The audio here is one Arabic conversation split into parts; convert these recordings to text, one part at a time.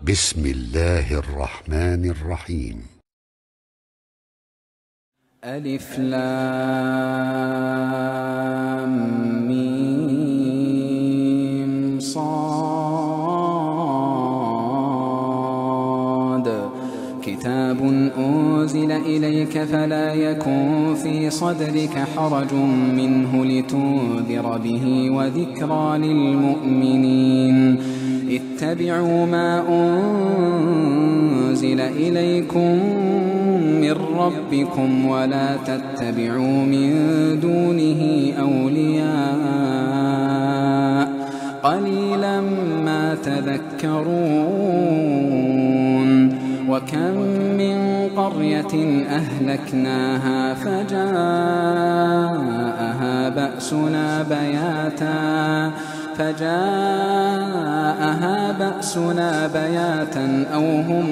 بسم الله الرحمن الرحيم. ألف لام ميم صاد كتاب أنزل إليك فلا يكن في صدرك حرج منه لتنذر به وذكرى للمؤمنين. اتبعوا ما أنزل إليكم من ربكم ولا تتبعوا من دونه أولياء قليلا ما تذكرون. وكم من قرية أهلكناها فجاءها بأسنا بياتا أو هم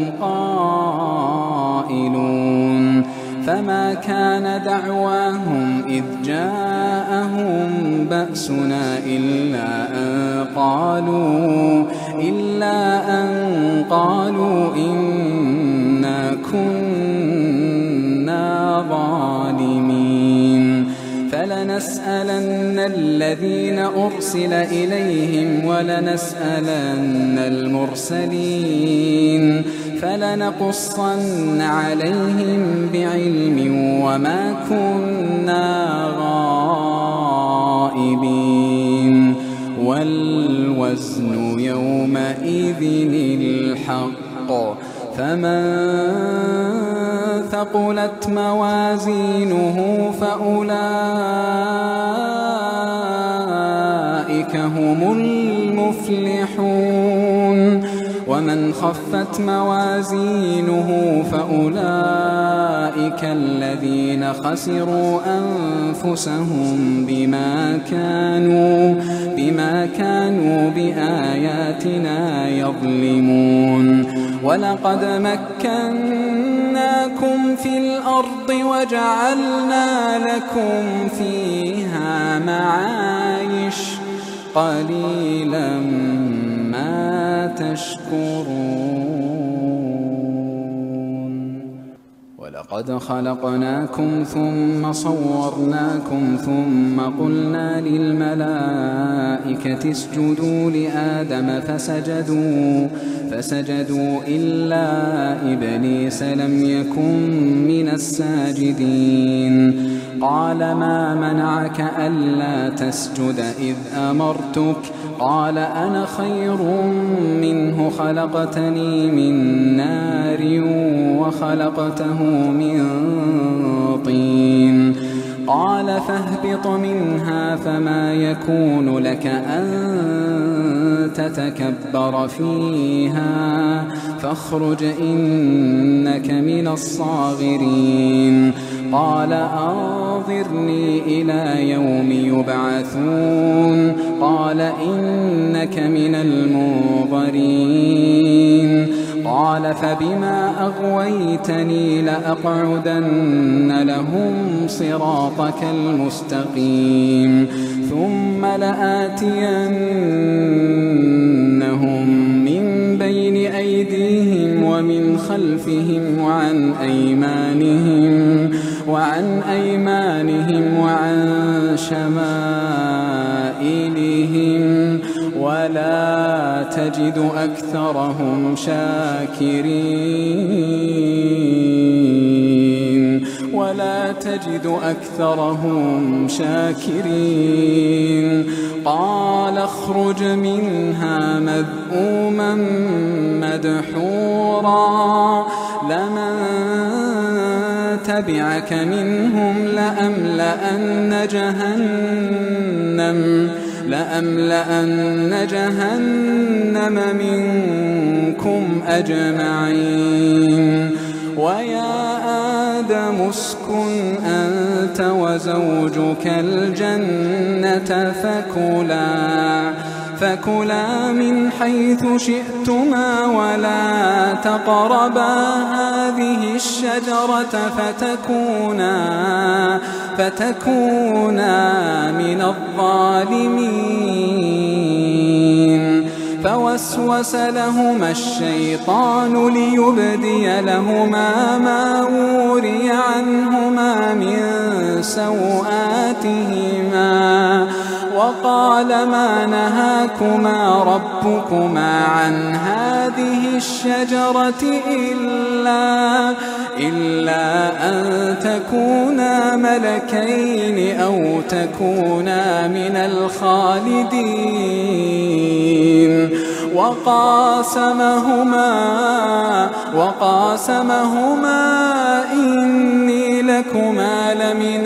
قائلون. فما كان دعواهم إذ جاءهم بأسنا إلا أن قالوا إنا كنا ظالمين. فلنسألن الذين أرسل إليهم ولنسألن المرسلين فلنقصن عليهم بعلم وما كنا غائبين. والوزن يومئذ الحق فمن ثقلت موازينه فأولئك هم المفلحون. ومن خفت موازينه فأولئك الذين خسروا أنفسهم بما كانوا بآياتنا يظلمون. ولقد مكناكم في الأرض وجعلنا لكم فيها معايش قليلا ما تشكرون. ولقد خلقناكم ثم صورناكم ثم قلنا للملائكة اسجدوا لآدم فسجدوا إلا إبليس لم يكن من الساجدين. قال ما منعك ألا تسجد إذ أمرتك؟ قال أنا خير منه خلقتني من نار وخلقته من طين. قال فاهبط منها فما يكون لك أن تتكبر فيها فاخرج إنك من الصاغرين. قال أنظرني إلى يوم يبعثون. قال إنك من المنظرين. قال فبما أغويتني لأقعدن لهم صراطك المستقيم ثم لآتينهم من بين أيديهم ومن خلفهم وعن أيمانهم وعن شمائلهم ولا تجد أكثرهم شاكرين. قال اخرج منها مذءوما مدحورا لمن تبعك منهم لأملأن جهنم منكم أجمعين. ويا آدم اسكن أنت وزوجك الجنة فكلا من حيث شئتما ولا تقربا هذه الشجرة فتكونا من الظالمين. فوسوس لهما الشيطان ليبدي لهما ما وري عنهما من سوآتهما وقال ما نهاكما ربكما عن هذه الشجرة إلا أن تكونا ملكين أو تكونا من الخالدين وقاسمهما إني لكما لمن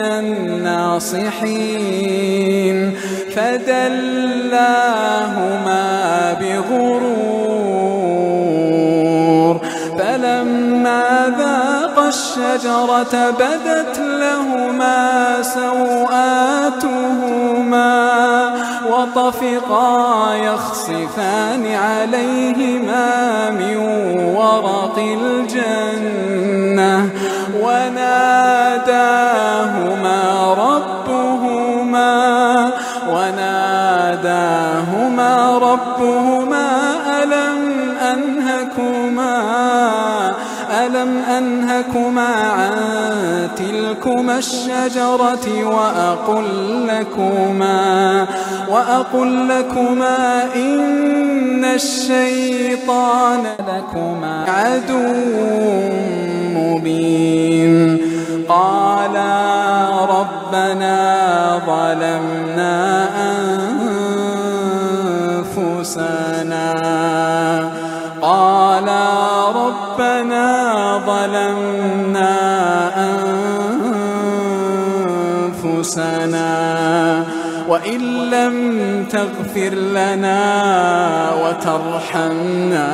الناصحين فدلاهما بغرور فلما ذاقا الشجرة بدت لهما سوآتهما وطفقا يخصفان عليهما من ورق الجنة وناداهما ربهما ألم أنهكما عن تلكما الشجرة وأقل لكما إن الشيطان لكما عدو مبين قالا ربنا ظلمنا أنفسنا وإن لم تغفر لنا وترحمنا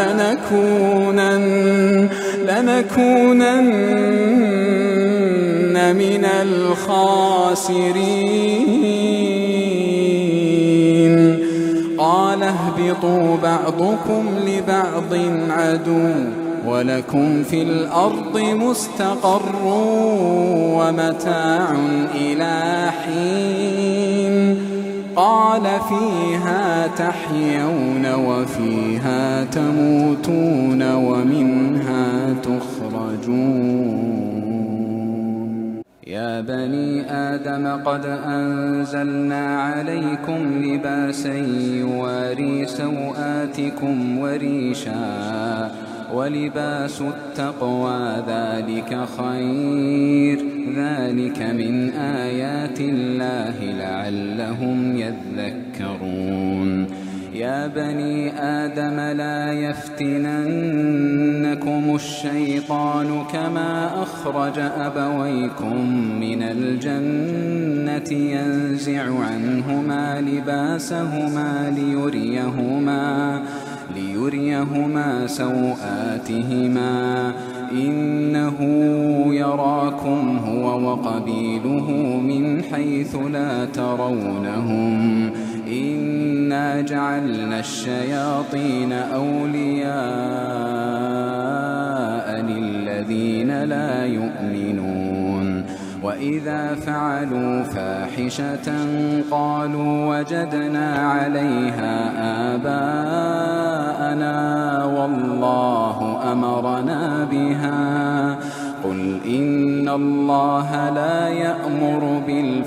لنكونن من الخاسرين قال اهبطوا بعضكم لبعض عدو ولكم في الأرض مستقر ومتاع إلى حين قال فيها تحيون وفيها تموتون ومنها تخرجون يا بني آدم قد أنزلنا عليكم لباسا يواري سوآتكم وريشا ولباس التقوى ذلك خير ذلك من آيات الله لعلهم يذكرون يا بني آدم لا يفتننكم الشيطان كما أخرج أبويكم من الجنة ينزع عنهما لباسهما ليريهما سوآتهما إنه يراكم هو وقبيله من حيث لا ترونهم إنا جعلنا الشياطين أولياء للذين لا يؤمنون وإذا فعلوا فاحشة قالوا وجدنا عليها آباءنا والله أمرنا بها قل إن الله لا يأمر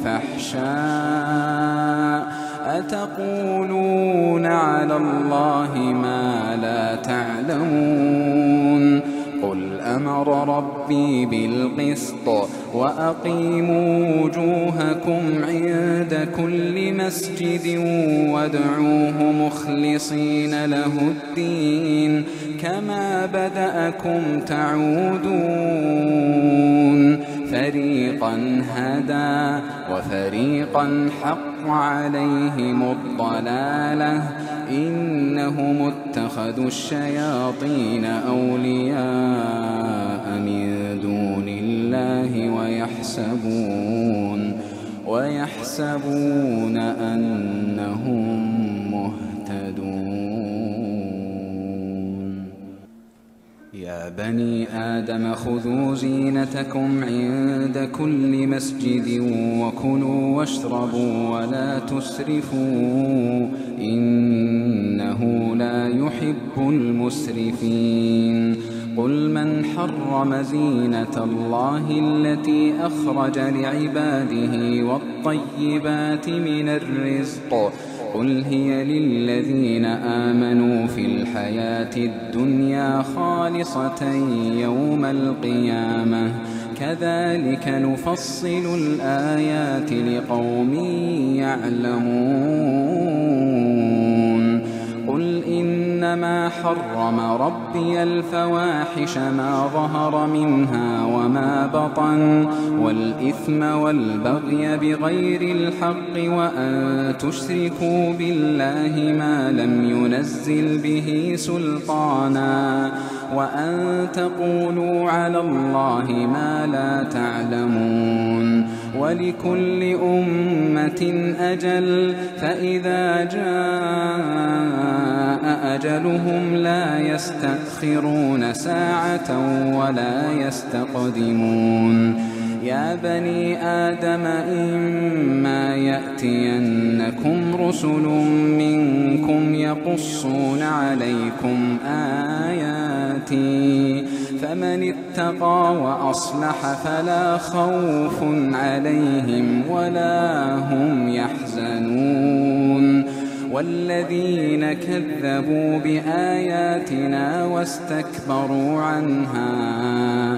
بالفحشاء أتقولون على الله ما لا تعلمون قل أمر ربي بالقسط وأقيموا وجوهكم عند كل مسجد وادعوه مخلصين له الدين كما بدأكم تعودون فريقا هدى وفريقا حق عليهم الضلالة إنهم اتخذوا الشياطين أولياء من دون الله ويحسبون أنهم مهتدون يا بني آدم خذوا زينتكم عند كل مسجد وكلوا واشربوا ولا تسرفوا إنه لا يحب المسرفين قل من حرم زينة الله التي أخرج لعباده والطيبات من الرزق قل هي للذين آمنوا في الحياة الدنيا خالصة يوم القيامة كذلك نفصل الآيات لقوم يعلمون قل إنما حرم ربي الفواحش ما ظهر منها وما بطن والإثم والبغي بغير الحق وأن تشركوا بالله ما لم ينزل به سلطانا وأن تقولوا على الله ما لا تعلمون ولكل أمة أجل فإذا جاء أجلهم لا يستأخرون ساعة ولا يستقدمون يا بني آدم إما يأتينكم رسل منكم يقصون عليكم آياتي فمن اتقى وأصلح فلا خوف عليهم ولا هم يحزنون والذين كذبوا بآياتنا واستكبروا عنها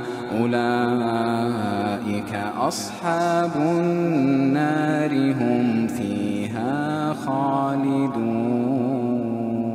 أولئك أصحاب النار هم فيها خالدون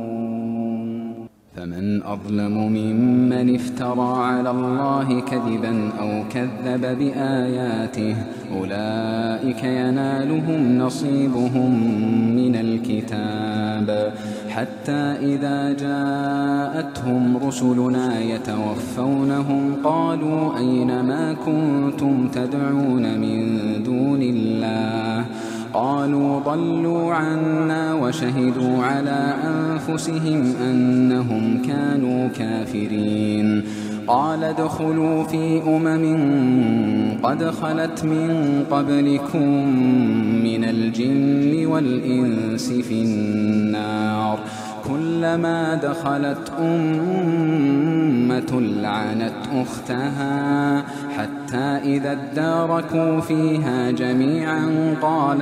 فمن أظلم ممن افترى على الله كذبا أو كذب بآياته أولئك ينالهم نصيبهم من الكتاب حتى إذا جاءتهم رسلنا يتوفونهم قالوا أين ما كنتم تدعون من دون الله قالوا ضلوا عنا وشهدوا على أنفسهم أنهم كانوا كافرين قال ادخلوا في قد خلت من قبلكم من الجن والإنس في النار كلما دخلت أمة لعنت أختها حتى إذا اداركوا فيها جميعا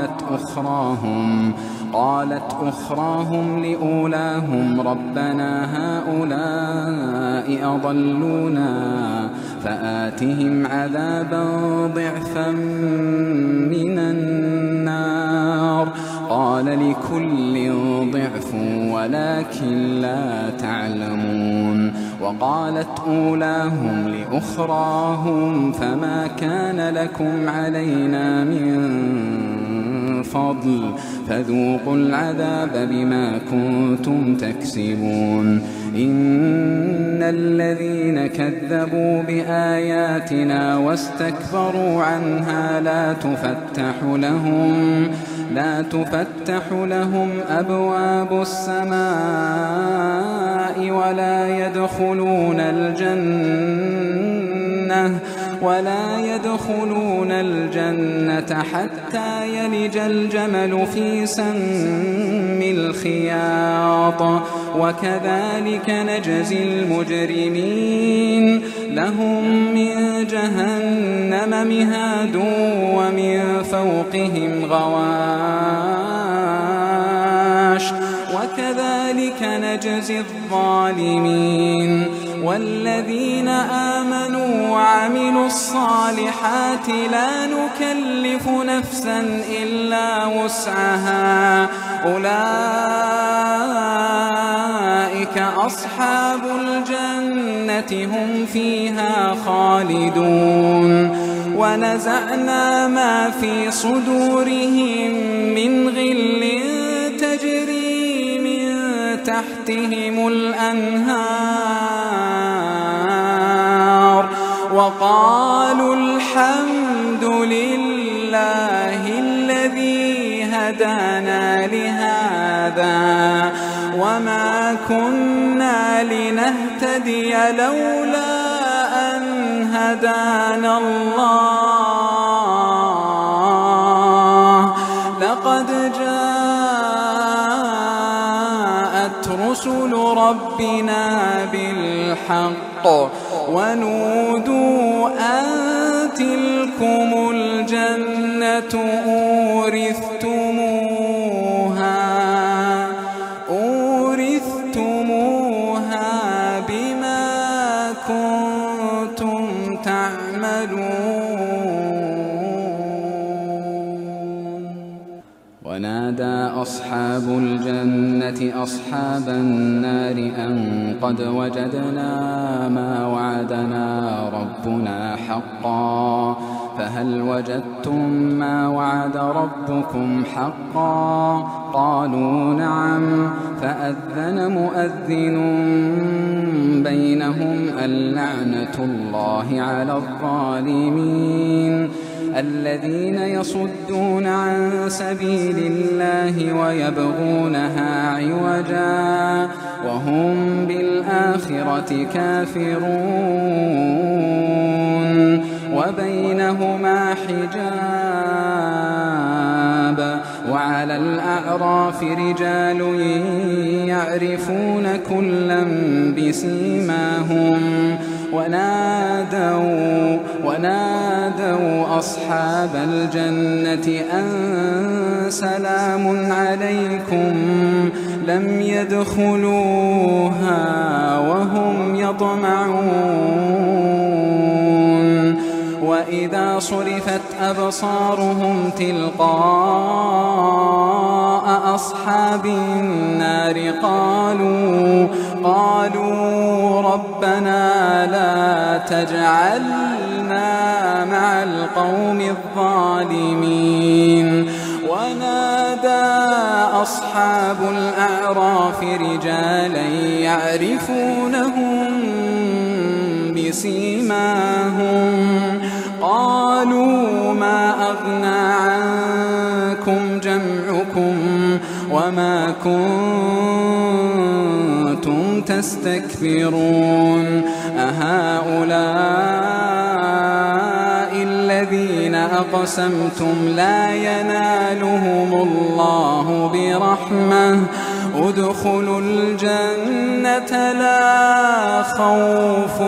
قالت أخراهم لأولاهم ربنا هؤلاء أضلونا فآتهم عذابا ضعفا من النار قال لكل ضعف ولكن لا تعلمون وقالت أولاهم لأخراهم فما كان لكم علينا من فضل فذوقوا العذاب بما كنتم تكسبون إن الذين كذبوا بآياتنا واستكبروا عنها لا تفتح لهم أبواب السماء ولا يدخلون الجنة حتى يلج الجمل في سم الخياط وكذلك نجزي المجرمين لهم من جهنم مهاد ومن فوقهم غواش وكذلك نجزي الظالمين والذين آمنوا وعملوا الصالحات لا نكلف نفسا إلا وسعها أولئك أصحاب الجنة هم فيها خالدون ونزعنا ما في صدورهم من غل تجري من تحتهم الأنهار وقالوا الحمد لله الذي هدانا لهذا وما كنا لنهتدي نهتدي لولا أن هدانا الله لقد جاءت رسل ربنا بالحق ونودوا أن تلكم الجنة أورثتموها بما كنتم تعملون. ونادى أصحاب الجنة أصحاب النار أن قد وجدنا ما وعدنا ربنا حقا فهل وجدتم ما وعد ربكم حقا؟ قالوا نعم. فأذن مؤذن بينهم اللعنة الله على الظالمين الذين يصدون عن سبيل الله ويبغونها عوجا وهم بالآخرة كافرون وبينهما حجاب. وعلى الأعراف رجال يعرفون كلا بسيماهم ونادوا أصحاب الجنة أن سلام عليكم لم يدخلوها وهم يطمعون. وإذا صرفت أبصارهم تلقاء أصحاب النار قالوا ربنا لا تجعلنا مع القوم الظالمين. ونادى أصحاب الأعراف رجالا يعرفونهم بسيماهم قالوا ما أغنى عنكم جمعكم وما كنتم تستكبرون أهؤلاء الذين أقسمتم لا ينالهم الله برحمة ادخلوا الجنة لا خوف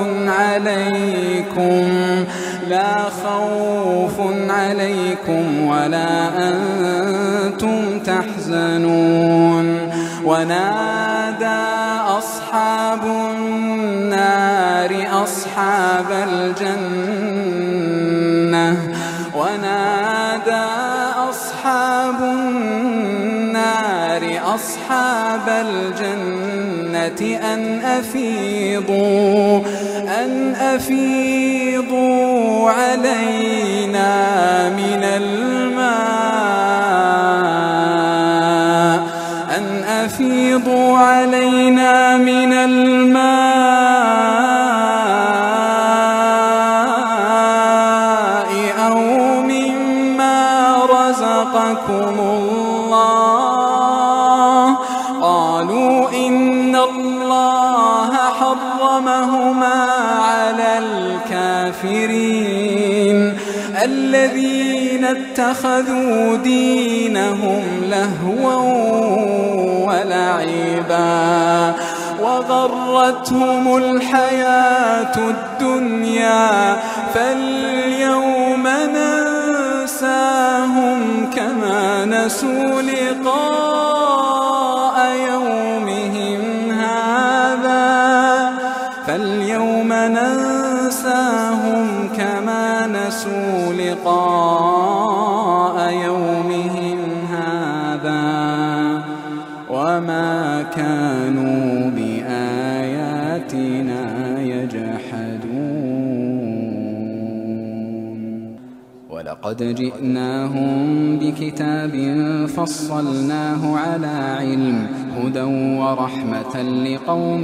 عليكم ولا أنتم تحزنون. ونادى أصحاب النار أصحاب الجنة أن أفيضوا علينا من الماء أو مما رزقكم الله. قالوا إن الله حرمهما على الكافرين الذين اتخذوا دينهم لهوا ولعبا وغرتهم الحياة الدنيا فاليوم ننساهم كما نسوا لقاء يومهم هذا وما كانوا بآياتنا يجحدون. ولقد جئناهم بكتاب فصلناه على علم هدى ورحمة لقوم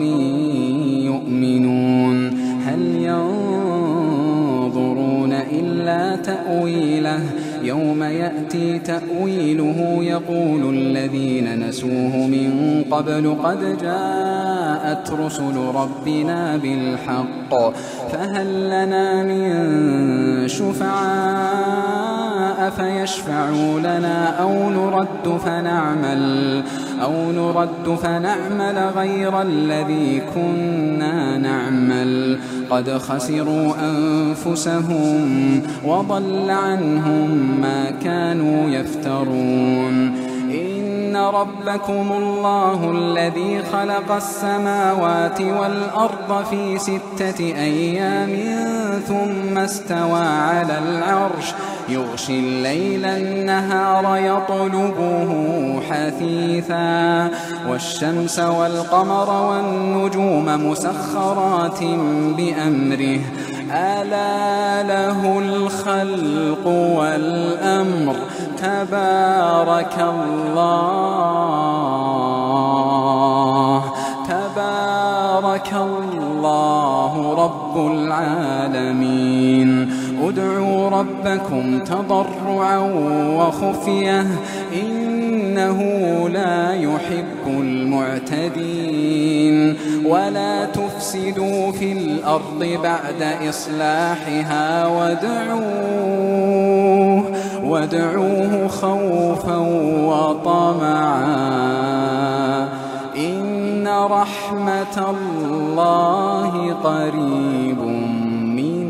يؤمنون. هل ينظرون إلا تأويله يوم يأتي تأويله يقول الذين نسوه من قبل قد جاءت رسل ربنا بالحق فهل لنا من شفعاء فيشفعوا لنا أو نرد فنعمل غير الذي كنا نعمل قد خسروا أنفسهم وضل عنهم ما كانوا يفترون إن ربكم الله الذي خلق السماوات والأرض في 6 أيام ثم استوى على العرش يغشي الليل النهار يطلبه حثيثا والشمس والقمر والنجوم مسخرات بأمره ألا له الخلق والأمر تبارك الله رب العالمين ادعوا ربكم تضرعا وخفية إنه لا يحب المعتدين ولا تفسدوا في الأرض بعد إصلاحها وادعوه خوفا وطمعا إن رحمة الله قريب من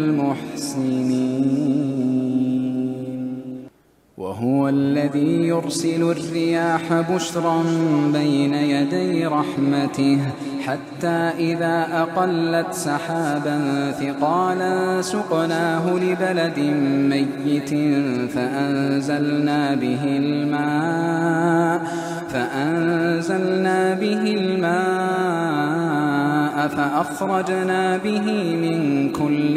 المحسنين وهو الذي يرسل الرياح بشرا بين يدي رحمته حتى إذا أقلت سحابا ثقالا سقناه لبلد ميت فأنزلنا به الماء فأخرجنا به من كل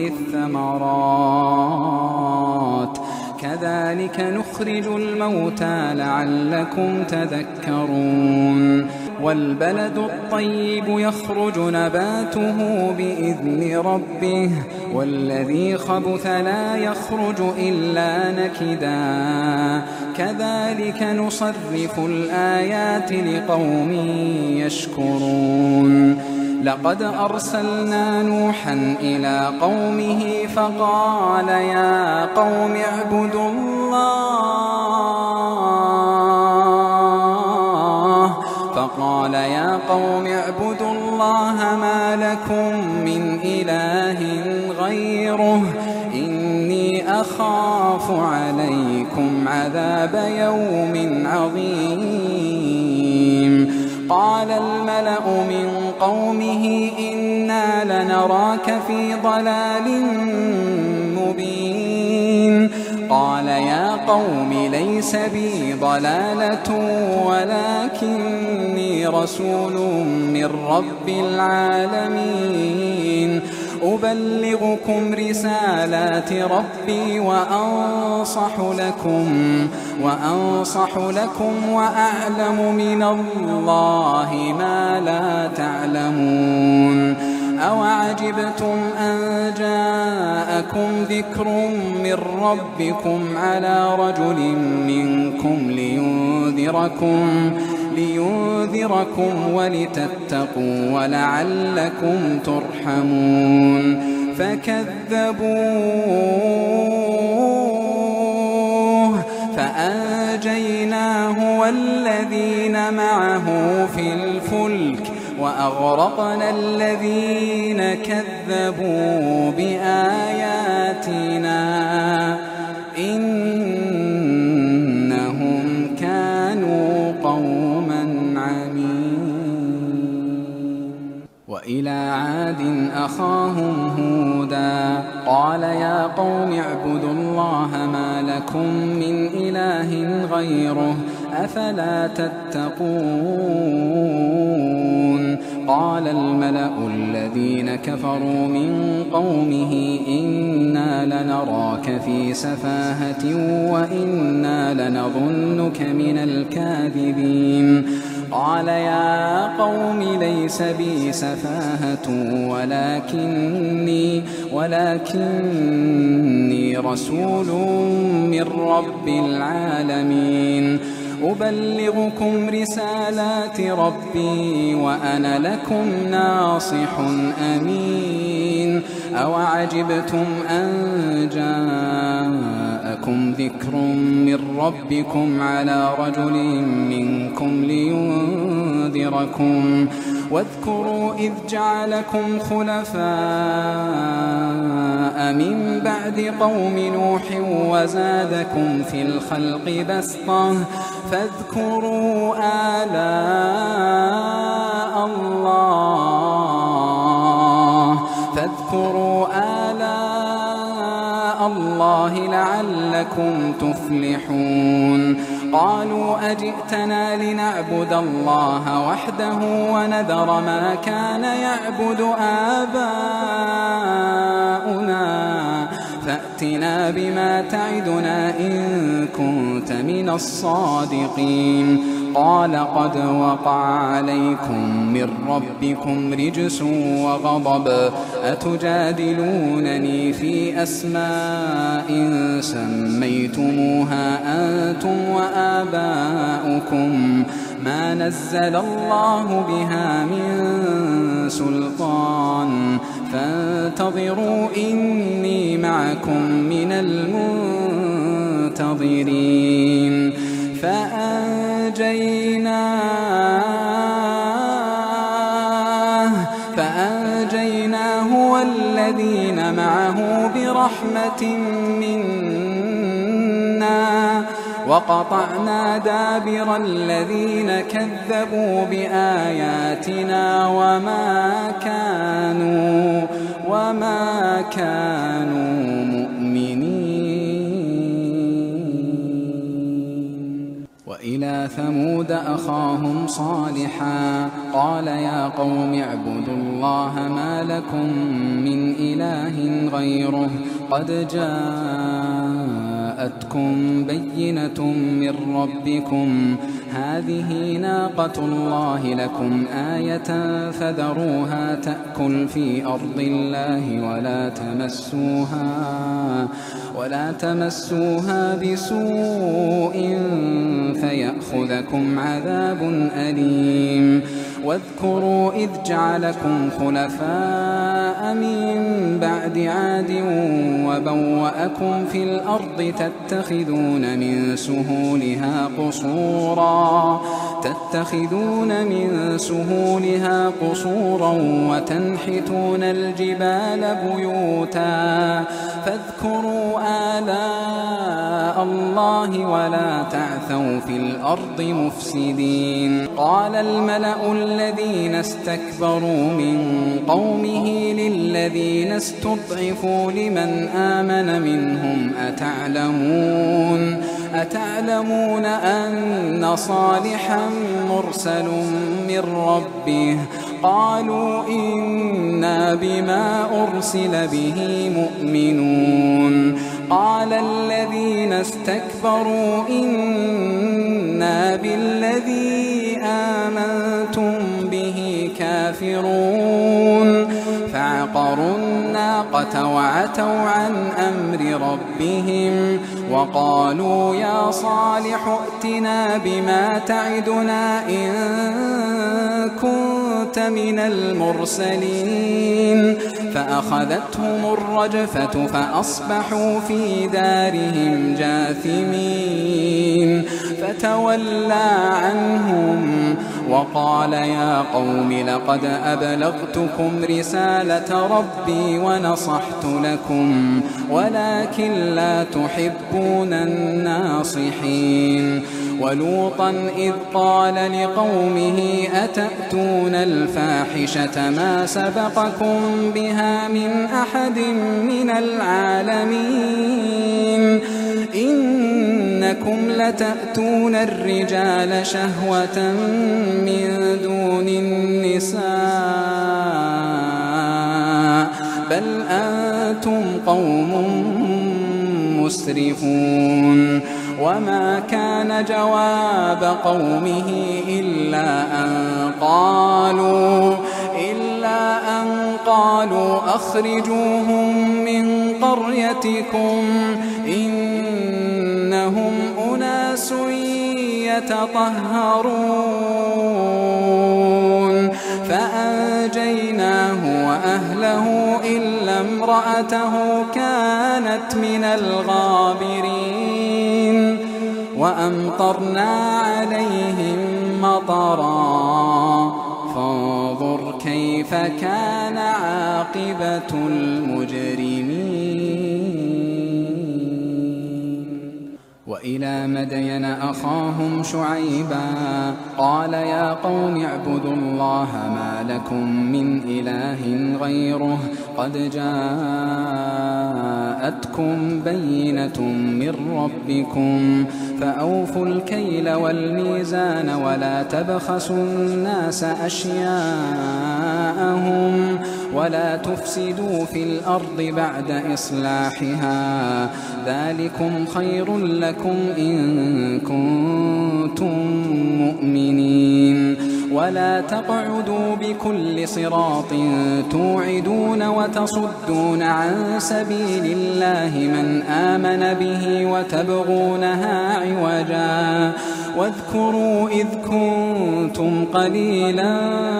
الثمرات كذلك نخرج الموتى لعلكم تذكرون والبلد الطيب يخرج نباته بإذن ربه والذي خبث لا يخرج إلا نكدا كذلك نصرف الآيات لقوم يشكرون لقد أرسلنا نوحا إلى قومه فقال يا قوم اعبدوا الله ما لكم من إله غيره إني أخاف عليكم عذاب يوم عظيم قال الملأ من قومه إنا لنراك في ضلال مبين قال يا قوم ليس بي ضلالة ولكني رسول من رب العالمين أبلغكم رسالات ربي وأنصح لكم وأعلم من الله ما لا تعلمون أوعجبتم أن جاءكم ذكر من ربكم على رجل منكم لينذركم ولتتقوا ولعلكم ترحمون فكذبوه فأنجيناه والذين معه في الفلك وأغرقنا الذين كذبوا بآياتنا إنهم كانوا قوما عمين وإلى عاد أخاهم هودا قال يا قوم اعبدوا الله ما لكم من إله غيره أفلا تتقون قال الملأ الذين كفروا من قومه إنا لنراك في سفاهة وإنا لنظنك من الكاذبين قال يا قوم ليس بي سفاهة ولكني رسول من رب العالمين أبلغكم رسالات ربي وأنا لكم ناصح أمين أوعجبتم أن جاءكم ذكر من ربكم على رجل منكم لينذركم واذكروا إذ جعلكم خلفاء من بعد قوم نوح وزادكم في الخلق بسطة فاذكروا آلاء الله لعلكم تفلحون قالوا أجئتنا لنعبد الله وحده ونذر ما كان يعبد آباؤنا فأتنا بما تعدنا إن كنت من الصادقين قال قد وقع عليكم من ربكم رجس وغضب أتجادلونني في أسماء سميتموها أنتم وآباؤكم ما نزل الله بها من سلطان فانتظروا إني معكم من المنتظرين فأنجيناه والذين معه برحمة منا وقطعنا دابر الذين كذبوا بآياتنا وما كانوا مؤمنين. وإلى ثمود أخاهم صالحا قال يا قوم اعبدوا الله ما لكم من إله غيره قد جاءتكم بينة من ربكم هذه ناقة الله لكم آية فذروها تأكل في أرض الله ولا تمسوها بسوء فيأخذكم عذاب أليم واذكروا إذ جعلكم خلفاء من بعد عاد وبوأكم في الأرض تتخذون من سهولها قصورا وتنحتون الجبال بيوتا فاذكروا آلاء الله ولا تعثوا في الأرض مفسدين. قال الملأ الذين استكبروا من قومه للذين استضعفوا لمن آمن منهم أتعلمون أن صالحا مرسل من ربه قالوا إنا بما أرسل به مؤمنون. قال الذين استكبروا إنا بالذي آمنتم به كافرون فعقروا الناقة وعتوا عن أمر ربهم وقالوا يا صالح ائتنا بما تعدنا إن كنت من المرسلين فأخذتهم الرجفة فأصبحوا في دارهم جاثمين فتولى عنهم وقال يا قوم لقد أبلغتكم رسالة ربي ونصحت لكم ولكن لا تحبون الناصحين. ولوطا إذ قال لقومه أتأتون الفاحشة ما سبقكم بها من أحد من العالمين إنكم لتأتون الرجال شهوة من دون النساء بل أنتم قوم مسرفون. وما كان جواب قومه إلا أن قالوا أخرجوهم من قريتكم إنهم أناس يتطهرون فأنجيناه وأهله إلا امرأته كانت من الغابرين وأمطرنا عليهم مطرا فانظر كيف كان عاقبة المجرمين. وإلى مدين أخاهم شعيبا قال يا قوم اعبدوا الله ما لكم من إله غيره قد جاءتكم بينة من ربكم فأوفوا الكيل والميزان ولا تبخسوا الناس أشياءهم ولا تفسدوا في الأرض بعد إصلاحها ذلكم خير لكم إن كنتم مؤمنين ولا تقعدوا بكل صراط توعدون وتصدون عن سبيل الله من آمن به وتبغونها عوجا واذكروا إذ كنتم قليلا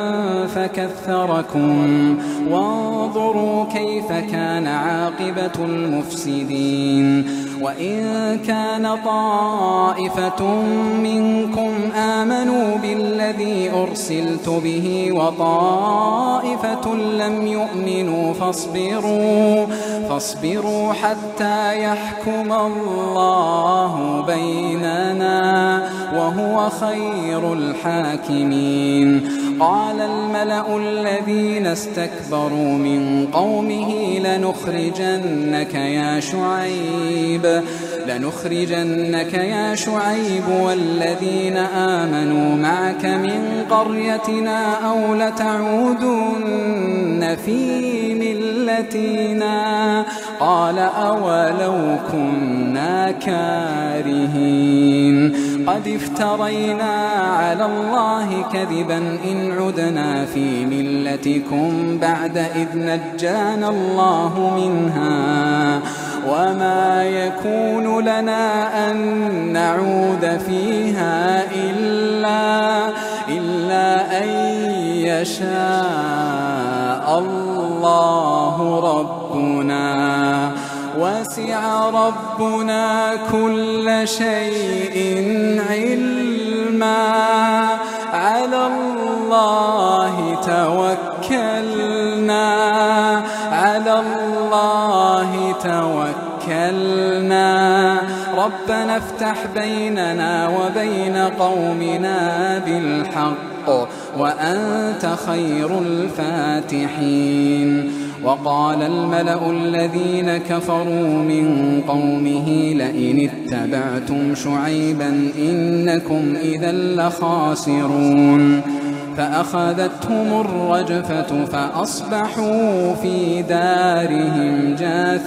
فكثركم وانظروا كيف كان عاقبة المفسدين وإن كان طائفة منكم آمنوا بالذي أرسلت به وطائفة لم يؤمنوا فاصبروا حتى يحكم الله بيننا وهو خير الحاكمين. قال الملأ الذين استكبروا من قومه لنخرجنك يا شعيب والذين آمنوا معك من قريتنا أو لتعودن في ملتنا قال أولو كنا كارهين قد افترينا على الله كذبا إن عدنا في ملتكم بعد إذ نجانا الله منها وما يكون لنا أن نعود فيها إلا أن يشاء الله ربنا وسع ربنا كل شيء علما على الله توكلنا ربنا افتح بيننا وبين قومنا بالحق وأنت خير الفاتحين. وقال الملأ الذين كفروا من قومه لئن اتبعتم شعيبا إنكم إذا لخاسرون فأخذتهم الرجفة فأصبحوا في دارهم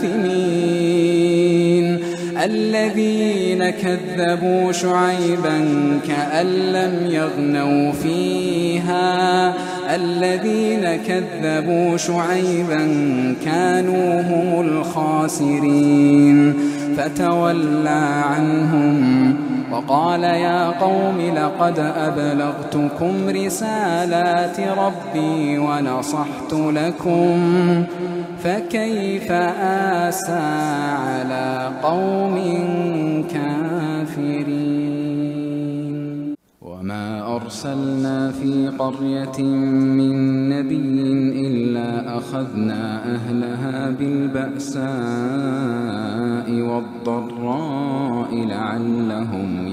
جاثمين. الذين كذبوا شعيبا كأن لم يغنوا فيها الذين كذبوا شعيبا كانوا هم الخاسرين فتولى عنهم وقال يا قوم لقد أبلغتكم رسالات ربي ونصحت لكم فكيف آسى على قوم كافرين. وما أرسلنا في قرية من نبي إلا أخذنا أهلها بالبأساء والضراء لعلهم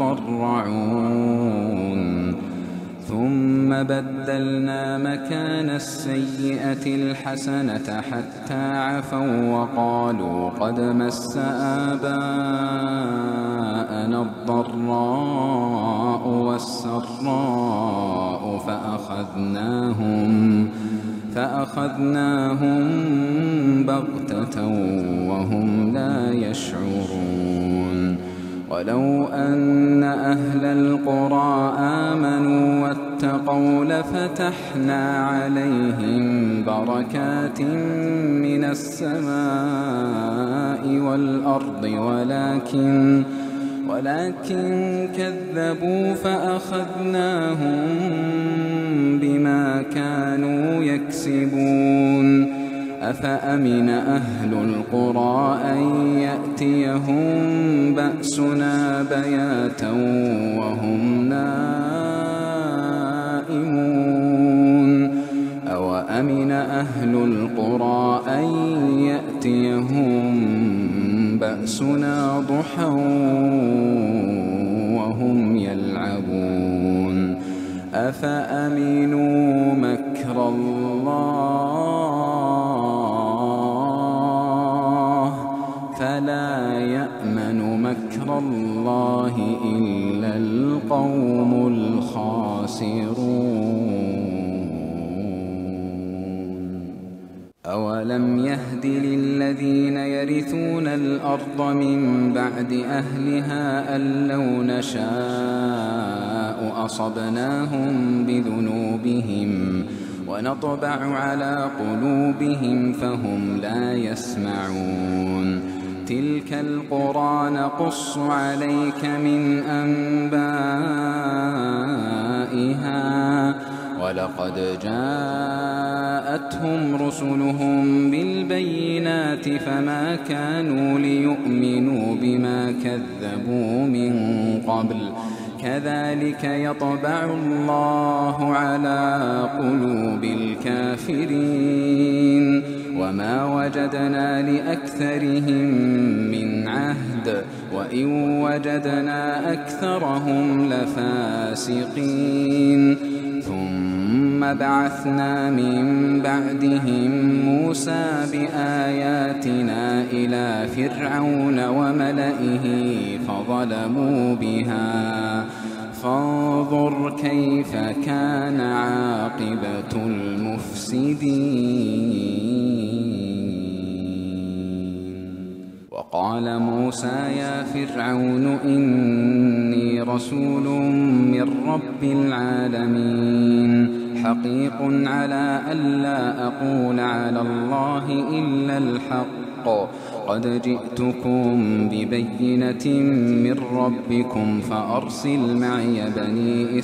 يضرعون ثم بدلنا مكان السيئة الحسنة حتى عفوا وقالوا قد مس آباءنا الضراء والسراء فأخذناهم بغتة وهم لا يشعرون. ولو أن أهل القرى آمنوا واتقوا لفتحنا عليهم بركات من السماء والأرض ولكن كذبوا فأخذناهم بما كانوا يكسبون. أفأمن أهل القرى أن يأتيهم بأسنا بياتا وهم نائمون أوأمن أهل القرى أن يأتيهم بأسنا ضحى وهم يلعبون أفأمنوا مكر الله فلا يأمن مكر الله إلا القوم الخاسرون. أولم يهد للذين يرثون الأرض من بعد أهلها أن لو نشاء أصبناهم بذنوبهم ونطبع على قلوبهم فهم لا يسمعون. تلك القرى نقص عليك من أنبائها ولقد جاءتهم رسلهم بالبينات فما كانوا ليؤمنوا بما كذبوا من قبل كذلك يطبع الله على قلوب الكافرين وما وجدنا لأكثرهم من عهد وإن وجدنا أكثرهم لفاسقين. ثم بعثنا من بعدهم موسى بآياتنا إلى فرعون وملئه فظلموا بها فانظر كيف كان عاقبة المفسدين. وقال موسى يا فرعون إني رسول من رب العالمين حقيق على ألا أقول على الله إلا الحق قد جئتكم ببينة من ربكم فأرسل معي بني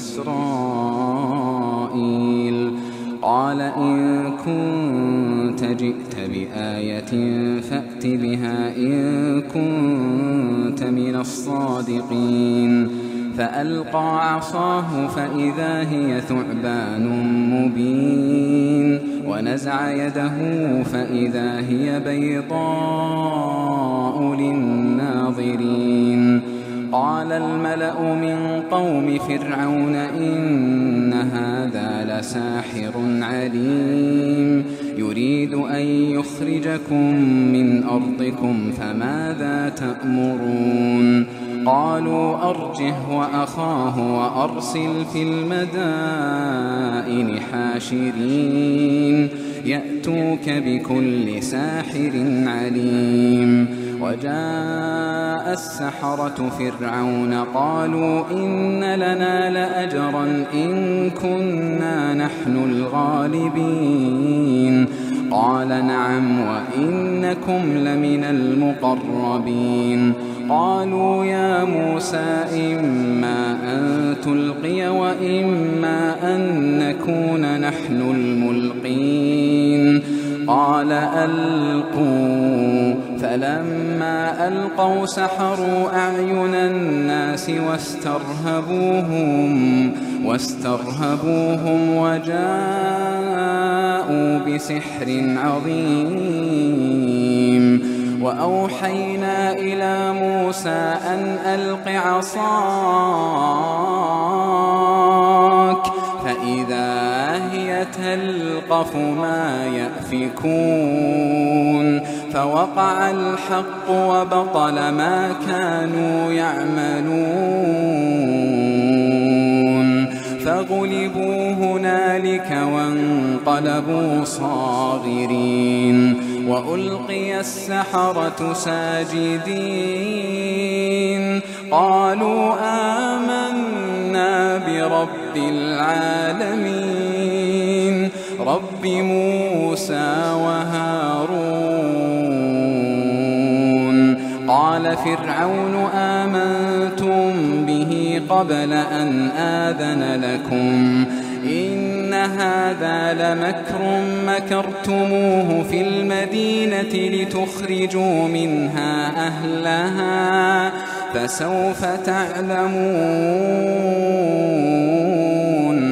إسرائيل. قال إن كنت جئت بآية فأت بها إن كنت من الصادقين. فألقى عصاه فإذا هي ثعبان مبين ونزع يده فإذا هي بيضاء للناظرين. قال الملأ من قوم فرعون إن هذا لساحر عليم يريد أن يخرجكم من أرضكم فماذا تأمرون. قالوا أرجه وأخاه وأرسل في المدائن حاشرين يأتوك بكل ساحر عليم. وجاء السحرة فرعون قالوا إن لنا لأجرا إن كنا نحن الغالبين. قال نعم وإنكم لمن المقربين. قالوا يا موسى إما أن تلقي وإما أن نكون نحن الملقين. قال ألقوا فلما ألقوا سحروا أعين الناس واسترهبوهم وجاءوا بسحر عظيم. وأوحينا إلى موسى أن ألق عصاك فإذا هي تلقف ما يأفكون. فوقع الحق وبطل ما كانوا يعملون. فغلبوا هنالك وانقلبوا صاغرين. وألقي السحرة ساجدين قالوا آمنا برب العالمين رب موسى وهارون. قال فرعون آمنتم به قبل أن آذن لكم إن هذا لمكر مكرتموه في المدينة لتخرجوا منها أهلها فسوف تعلمون.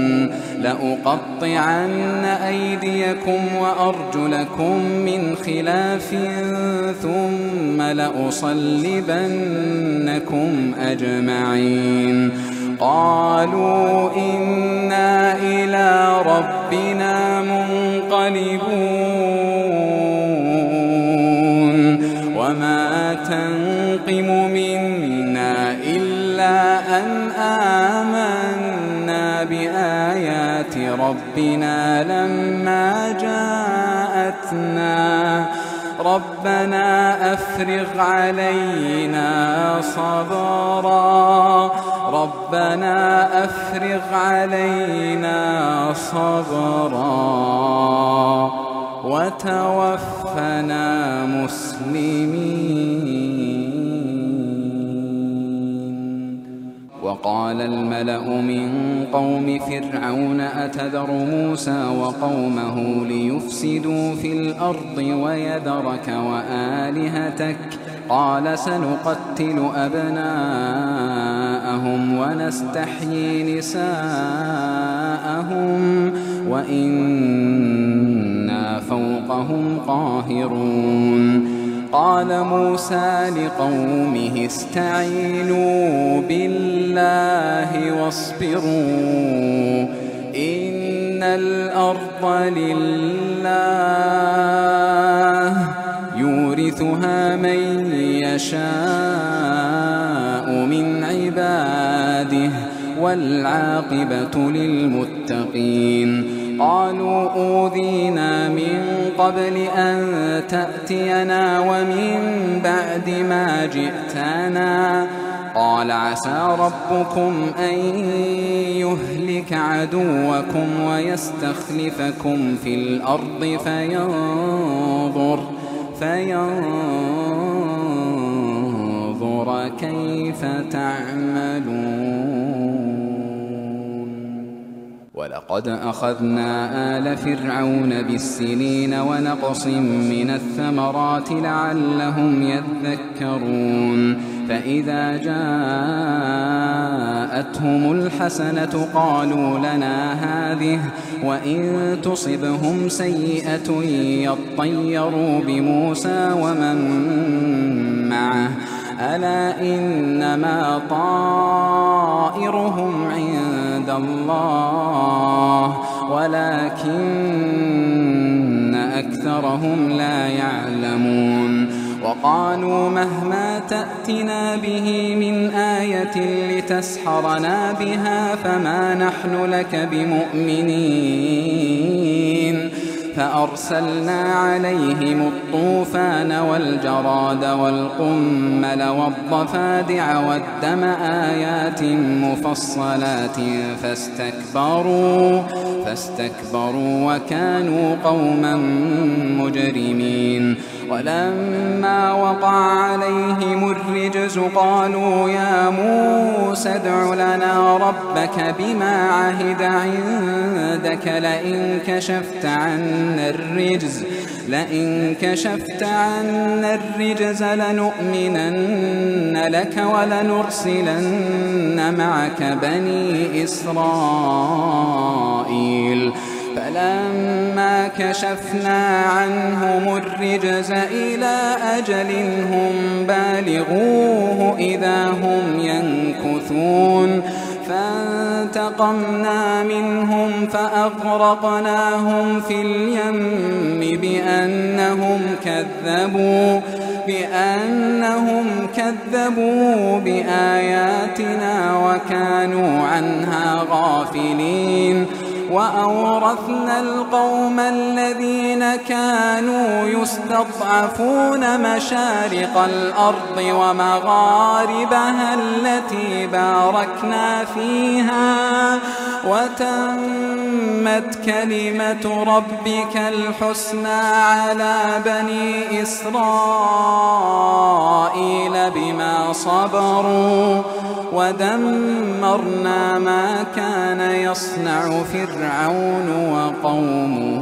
لأقطعن أيديكم وأرجلكم من خلاف ثم لأصلبنكم أجمعين. قالوا إنا إلى ربنا منقلبون وما تنقم منا إلا أن آمنا بآيات ربنا لما جاءتنا ربنا أفرغ علينا صبرا ربنا أفرغ علينا صبرا وتوفنا مسلمين. وقال الملأ من قوم فرعون أتذر موسى وقومه ليفسدوا في الأرض ويذرك وآلهتك قال سنقتل أبناءهم ونستحيي نساءهم وإنا فوقهم قاهرون. قال موسى لقومه استعينوا بالله واصبروا إن الأرض لله يورثها من يشاء من عباده والعاقبة للمتقين. قالوا أوذينا من قبل أن تأتينا ومن بعد ما جئتنا قال عسى ربكم أن يهلك عدوكم ويستخلفكم في الأرض فينظر كيف تعملون. ولقد أخذنا آل فرعون بالسنين ونقص من الثمرات لعلهم يذكرون. فإذا جاءتهم الحسنة قالوا لنا هذه وإن تصبهم سيئة يطيروا بموسى ومن معه ألا إنما طائرهم عند الله ولكن أكثرهم لا يعلمون. وقالوا مهما تأتنا به من آية لتسحرنا بها فما نحن لك بمؤمنين. فأرسلنا عليهم الطوفان والجراد والقمل والضفادع والدم آيات مفصلات فاستكبروا وكانوا قوما مجرمين. ولما وقع عليهم الرجز قالوا يا موسى ادع لنا ربك بما عهد عندك لئن كشفت عنا الرجز لنؤمنن لك ولنرسلن معك بني إسرائيل. فلما كشفنا عنهم الرجز إلى أجل هم بالغوه إذا هم ينكثون. فانتقمنا منهم فأغرقناهم في اليم بأنهم كذبوا بآياتنا وكانوا عنها غافلين. وأورثنا القوم الذين كانوا يستضعفون مشارق الأرض ومغاربها التي باركنا فيها وتمت كلمة ربك الحسنى على بني إسرائيل بما صبروا ودمرنا ما كان يصنع فرعون وقومه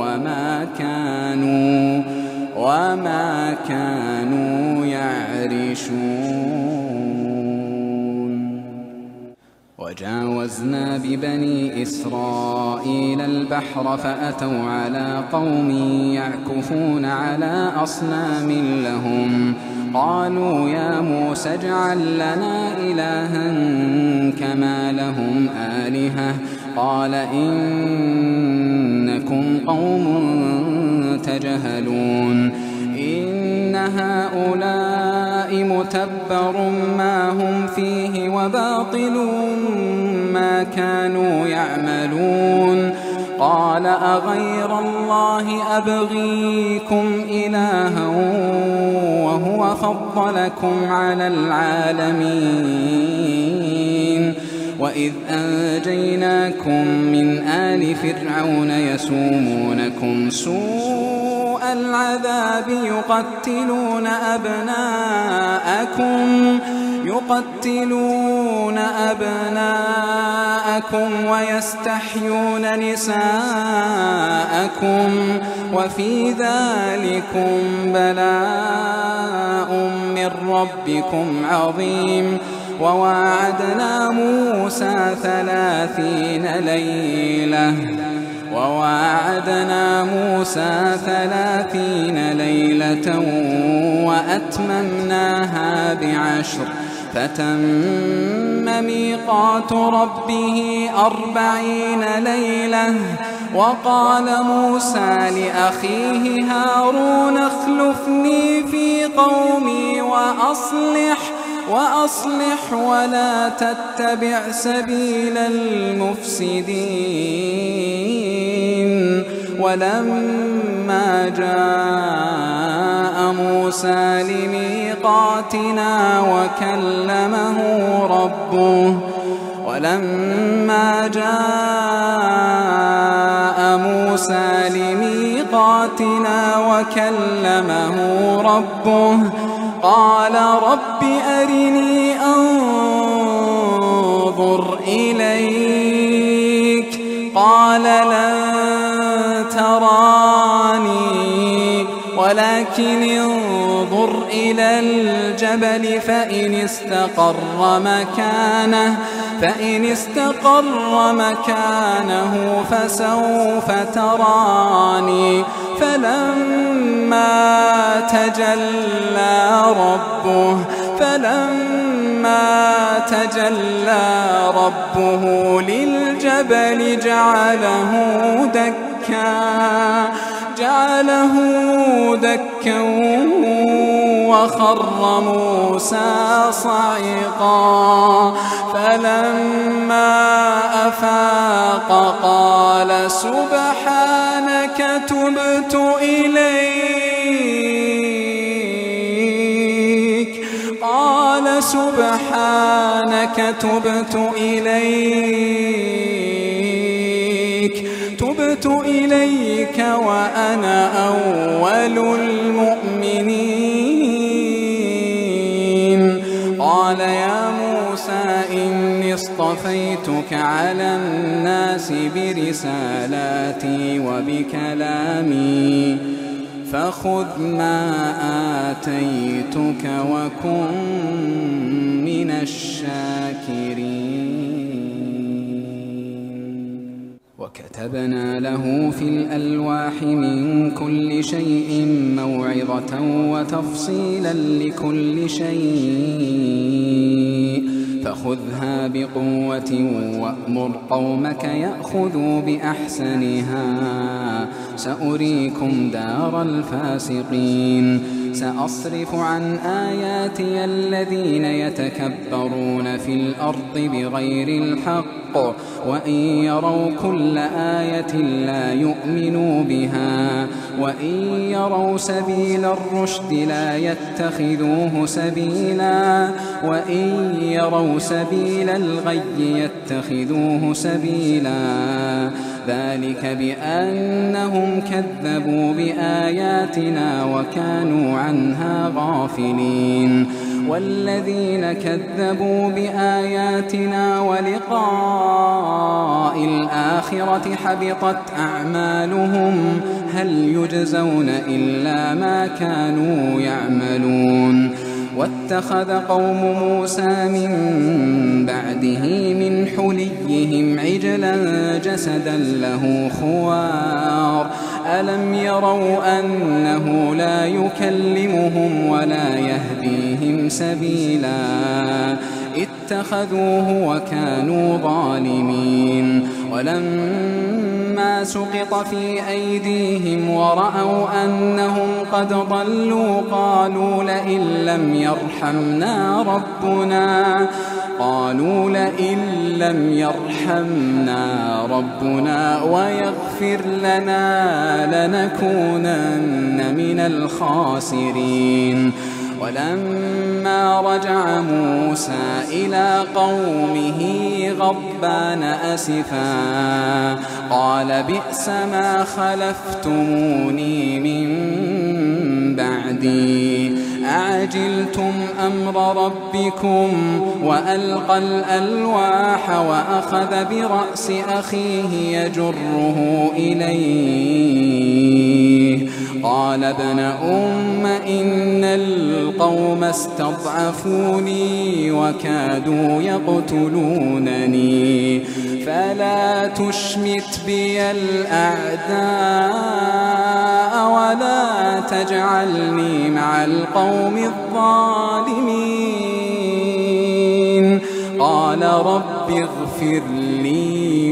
وما كانوا يعرشون. وجاوزنا ببني إسرائيل البحر فأتوا على قوم يعكفون على أصنام لهم قالوا يا موسى اجعل لنا إلها كما لهم آلهة قال إنكم قوم تجهلون إن هؤلاء متبر ما هم فيه وباطل ما كانوا يعملون قال أغير الله أبغيكم إلها وهو فضلكم على العالمين وإذ أنجيناكم من آل فرعون يسومونكم سوء العذاب يقتلون أبناءكم ويستحيون نساءكم وفي ذلكم بلاء من ربكم عظيم. وواعدنا موسى 30 ليلة وأتممناها ب10 فتم ميقات ربه 40 ليلة. وقال موسى لأخيه هارون اخلفني في قومي وأصلح ولا تتبع سبيل المفسدين. ولما جاء موسى لميقاتنا وكلمه ربه قال رب أرني أنظر إليك قال لن تراني ولكن انظر إلى الجبل فإن استقر مكانه فسوف تراني. فلما تجلى ربه للجبل جعله دكا وخر موسى صعقا. فلما أفاق قال سبحانك تبت إليك وأنا أول المؤمنين. قال يا موسى إني اصطفيتك على الناس برسالاتي وبكلامي فخذ ما آتيتك وكن من الشاكرين. وكتبنا له في الألواح من كل شيء موعظة وتفصيلا لكل شيء فخذها بقوة وأمر قومك يأخذوا بأحسنها سأريكم دار الفاسقين سأصرف عن آياتي الذين يتكبرون في الأرض بغير الحق وإن يروا كل آية لا يؤمنوا بها وإن يروا سبيل الرشد لا يتخذوه سبيلا وإن يروا سبيل الغي يتخذوه سبيلا ذلك بأنهم كذبوا بآياتنا وكانوا عنها غافلين والذين كذبوا بآياتنا ولقاء الآخرة حبطت أعمالهم هل يجزون إلا ما كانوا يعملون واتخذ قوم موسى من بعده من حليهم عجلا جسدا له خوار ألم يروا أنه لا يكلمهم ولا يهديهم سبيلا اتخذوه وكانوا ظالمين ولما سقط في أيديهم ورأوا أنهم قد ضلوا قالوا لئن لم يرحمنا ربنا ويغفر لنا لنكونن من الخاسرين ولما رجع موسى إلى قومه غضبان أسفا قال بئس ما خلفتموني من بعدي أعجلتم أمر ربكم وألقى الألواح وأخذ برأس أخيه يجره إليه قال ابن أم إن القوم استضعفوني وكادوا يقتلونني فلا تشمت بي الأعداء ولا تجعلني مع القوم الظالمين قال رب اغفر لي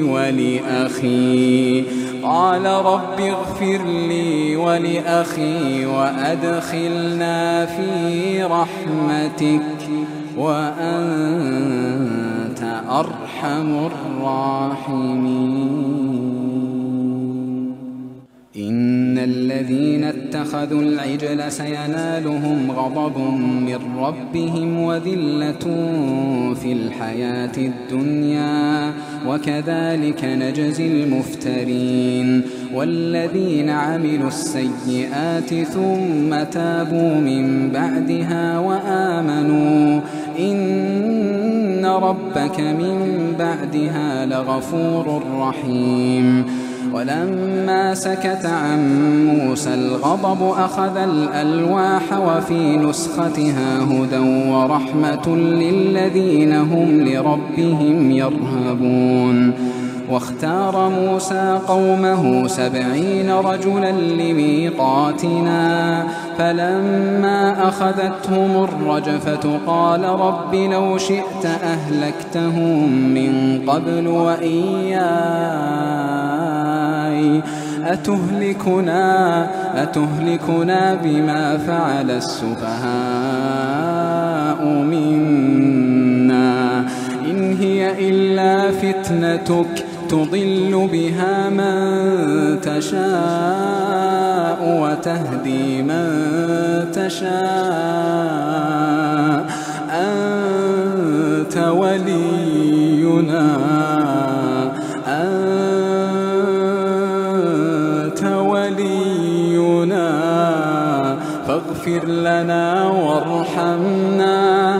ولأخي وأدخلنا في رحمتك وأنت أرحم الراحمين إن الذين اتخذوا العجل سينالهم غضب من ربهم وذلة في الحياة الدنيا وكذلك نجزي المفترين والذين عملوا السيئات ثم تابوا من بعدها وآمنوا إن ربك من بعدها لغفور رحيم ولما سكت عن موسى الغضب أخذ الألواح وفي نسختها هدى ورحمة للذين هم لربهم يرهبون واختار موسى قومه 70 رجلا لميقاتنا فلما أخذتهم الرجفة قال رب لو شئت أهلكتهم من قبل وإياي أتهلكنا بما فعل السفهاء منا إن هي إلا فتنتك تضل بها من تشاء وتهدي من تشاء أنت ولينا فاغفر لنا وارحمنا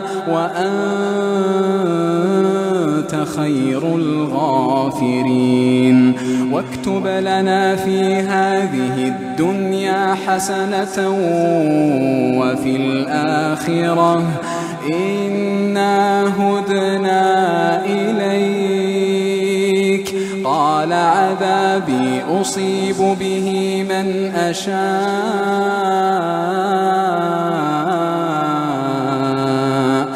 وأنت خير الغافرين واكتب لنا في هذه الدنيا حسنة وفي الآخرة إنا هدنا إليك قال عذابي أصيب به من أشاء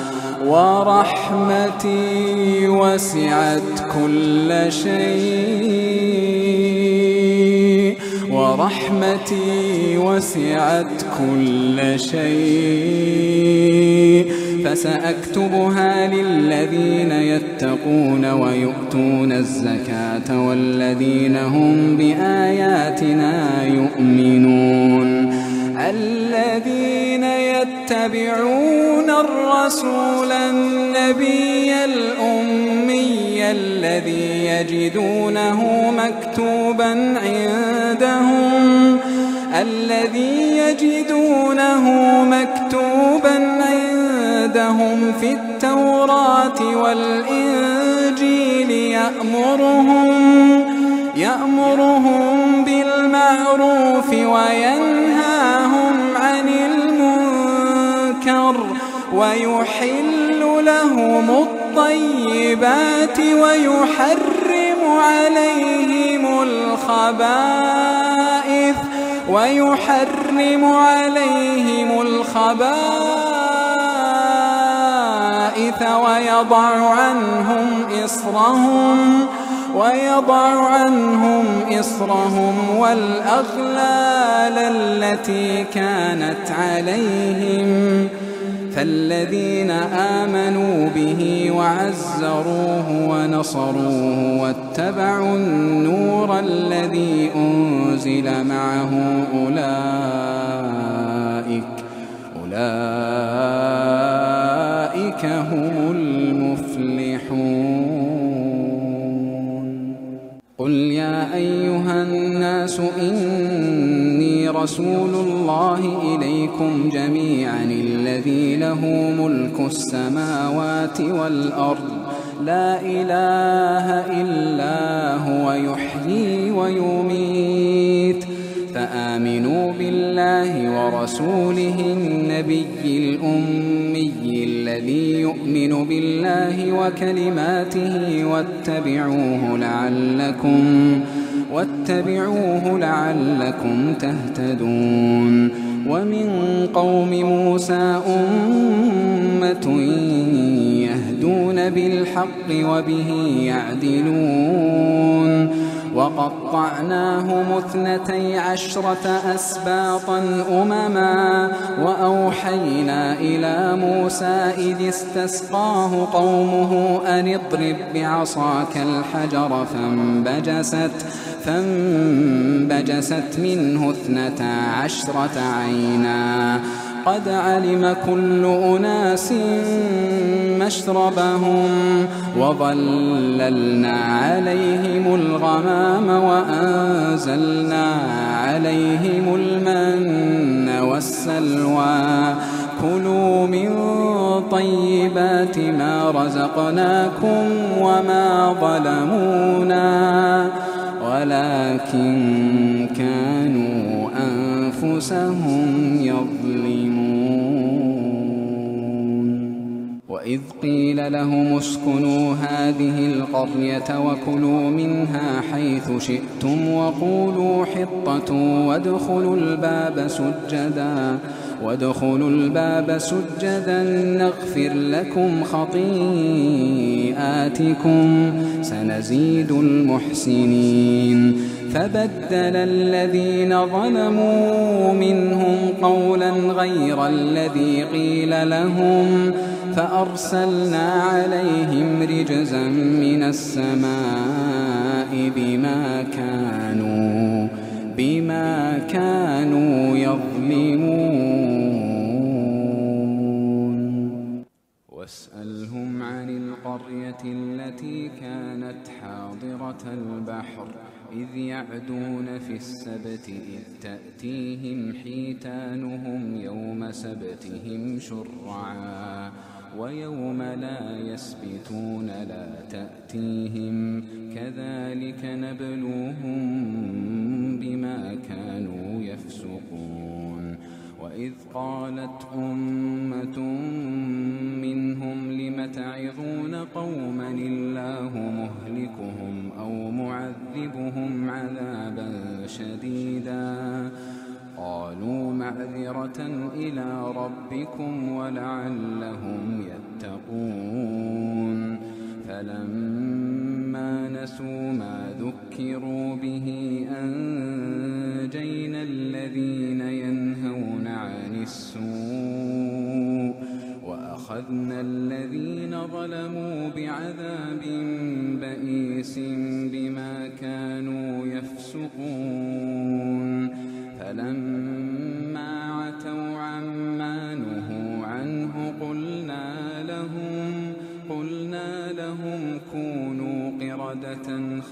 ورحمتي وسعت كل شيء رحمتي وسعت كل شيء فسأكتبها للذين يتقون ويؤتون الزكاة والذين هم بآياتنا يؤمنون الذين يتبعون الرسول النبي الأمي الذي يجدونه مكتوبا عندهم في التوراة والإنجيل يأمرهم بالمعروف وينهاهم عن المنكر ويحل لهم الطيبات ويحرم عليهم الخبائث ويضع عنهم إصرهم والأغلال التي كانت عليهم فالذين آمنوا به وعزروه ونصروه واتبعوا النور الذي أنزل معه أولئك هم المفلحون قل يا أيها الناس إني رسول الله إليكم جميعا الذي له ملك السماوات والأرض لا إله إلا هو يحيي ويميت فآمنوا بالله ورسوله النبي الأمي الذي يؤمن بالله وكلماته واتبعوه لعلكم تهتدون ومن قوم موسى أمة يهدون بالحق وبه يعدلون وقطعناهم 12 أسباطا أمما وأوحينا إلى موسى إذ استسقاه قومه أن اضرب بعصاك الحجر فانبجست منه 12 عينا قد علم كل أناس مشربهم وظللنا عليهم الغمام وأنزلنا عليهم المن والسلوى كلوا من طيبات ما رزقناكم وما ظلمونا ولكن كانوا أنفسهم يظلمون وإذ قيل لهم اسكنوا هذه القرية وكلوا منها حيث شئتم وقولوا حطة وادخلوا الباب سجدا نغفر لكم خطيئاتكم سنزيد المحسنين فبدل الذين ظلموا منهم قولا غير الذي قيل لهم فأرسلنا عليهم رجزا من السماء بما كانوا يظلمون واسألهم عن القرية التي كانت حاضرة البحر إذ يعدون في السبت إذ تأتيهم حيتانهم يوم سبتهم شرعا ويوم لا يسبتون لا تأتيهم كذلك نبلوهم بما كانوا يفسقون وإذ قالت أمة منهم لم تعظون قوما الله مهلكهم أو معذبهم عذابا شديدا قالوا معذرة إلى ربكم ولعلهم يتقون فلما نسوا ما ذكروا به أنجينا الذين ينهون عن السوء وأخذنا الذين ظلموا بعذاب بئيس بما كانوا يفسقون فلما عتوا عما نهوا عنه قلنا لهم كونوا قردة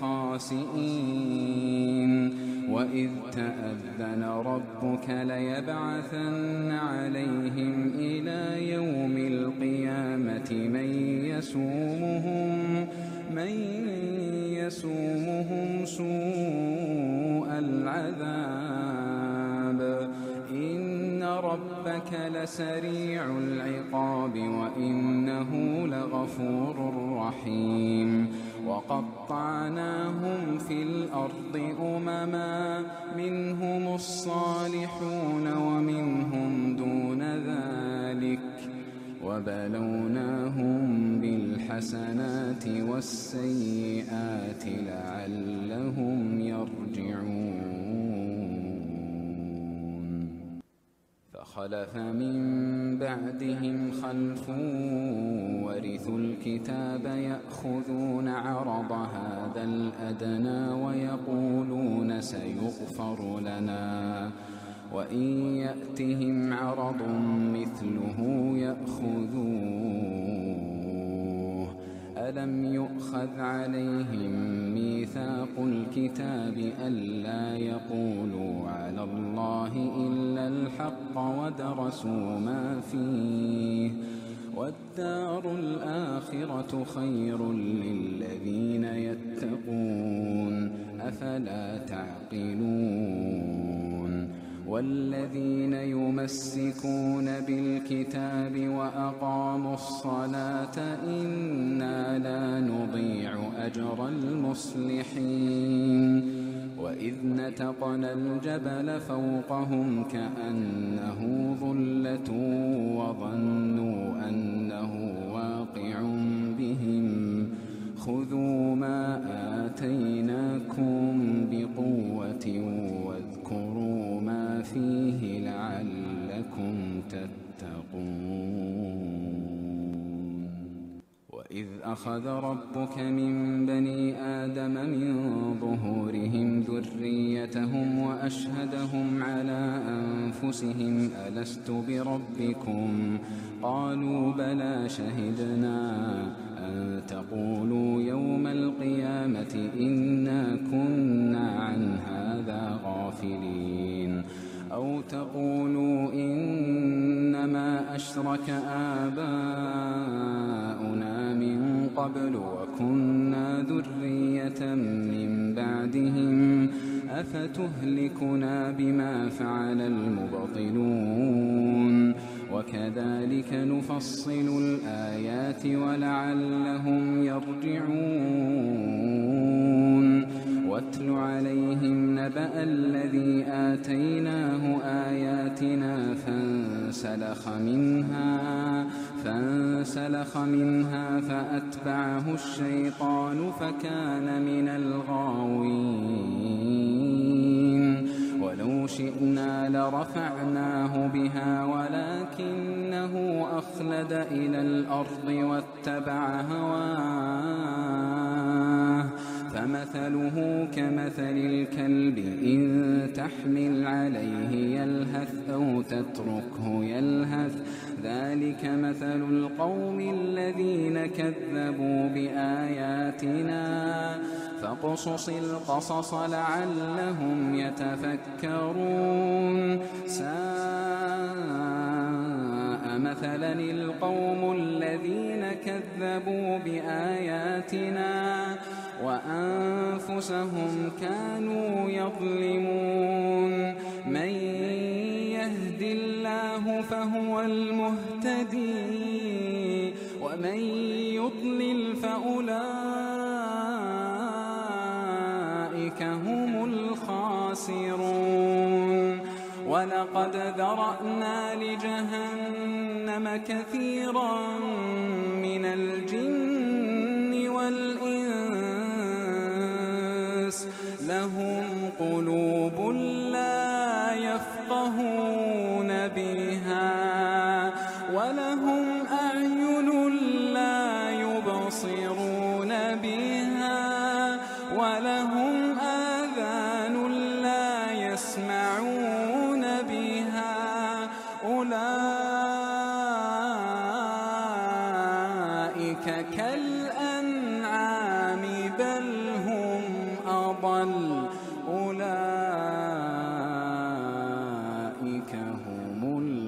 خاسئين وإذ تأذن ربك ليبعثن عليهم إلى يوم القيامة من يسومهم سوء العذاب إن ربك لسريع العقاب وإنه لغفور رحيم وقطعناهم في الأرض أمما منهم الصالحون ومنهم دون ذلك وبلوناهم بالحسنات والسيئات لعلهم يرجعون فخلف من بعدهم خلف ورثوا الكتاب يأخذون عرض هذا الأدنى ويقولون سيغفر لنا وإن يأتهم عرض مثله يأخذوه ألم يؤخذ عليهم ميثاق الكتاب ألا يقولوا على الله إلا الحق ودرسوا ما فيه والدار الآخرة خير للذين يتقون أفلا تعقلون والذين يمسكون بالكتاب وأقاموا الصلاة إنا لا نضيع أجر المصلحين وإذ نتقنا الجبل فوقهم كأنه ظلة وظنوا أنه واقع بهم خذوا ما آتيناكم بقوة واذكروا ما فيه لعلكم تتقون وإذ أخذ ربك من بني آدم من ظهورهم ذريتهم وأشهدهم على أنفسهم ألست بربكم قالوا بلى شهدنا أن تقولوا يوم القيامة إنا كنا عن هذا غافلين أو تقولوا إنما أشرك آباؤنا من قبل وكنا ذرية من بعدهم أفتهلكنا بما فعل المبطلون وكذلك نفصل الآيات ولعلهم يرجعون واتل عليهم نبأ الذي آتيناه آياتنا فانسلخ منها فأتبعه الشيطان فكان من الغاوين ولو شئنا لرفعناه بها ولكنه أخلد إلى الأرض واتبع هواه فمثله كمثل الكلب إن تحمل عليه يلهث أو تتركه يلهث ذلك مثل القوم الذين كذبوا بآياتنا فاقصص القصص لعلهم يتفكرون ساء مثلا القوم الذين كذبوا بآياتنا وأنفسهم كانوا يظلمون من يهد الله فهو المهتدي ومن يضلل فأولئك هم الخاسرون ولقد ذرأنا لجهنم كثيرا من الجن والإنس لهم قلوب لا بها ولهم أعين لا يبصرون بها ولهم آذان لا يسمعون بها أولئك كالأنعام بل هم أضل أولئك هم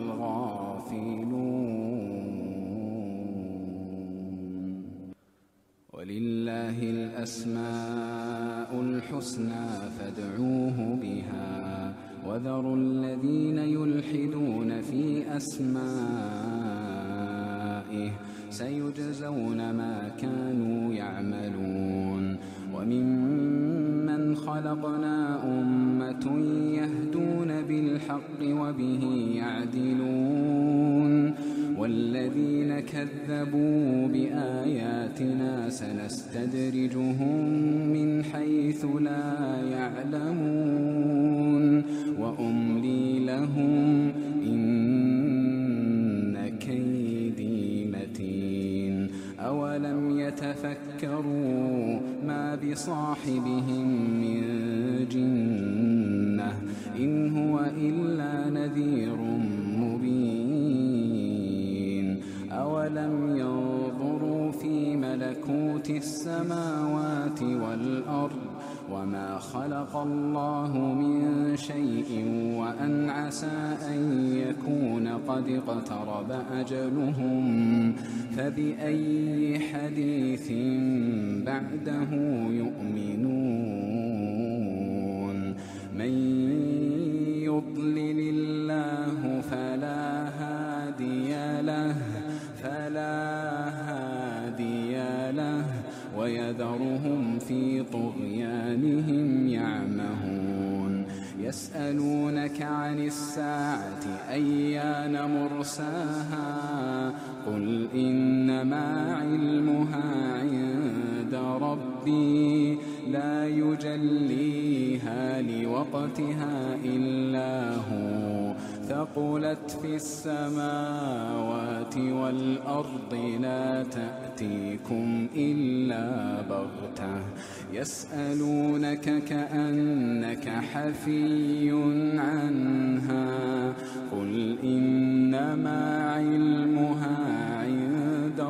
الغافلون ولله الأسماء الحسنى فادعوه بها وذروا الذين يلحدون في أسمائه سيجزون ما كانوا يعملون وممن خلقنا أمة يهدون بالحق وبه يعدلون والذين كذبوا بآياتنا سنستدرجهم من حيث لا يعلمون وأملي لهم إن كيدي متين أولم يتفكروا ما بصاحبهم من جنة إن هو إلا نذير مبين أولم ينظروا في ملكوت السماوات والأرض وما خلق الله من شيء وأن عسى أن يكون قد اقترب أجلهم فبأي حديث بعده يؤمنون من يضلل الله فلا هادي له ويذرهم في طغيانهم يعمهون يسألونك عن الساعة أيان مرساها قل إنما علمها عند ربي لا يجليها لوقتها إلا هو ثقلت في السماوات والأرض لا تأتيكم إلا بغتة يسألونك كأنك حفي عنها قل إنما علمها عند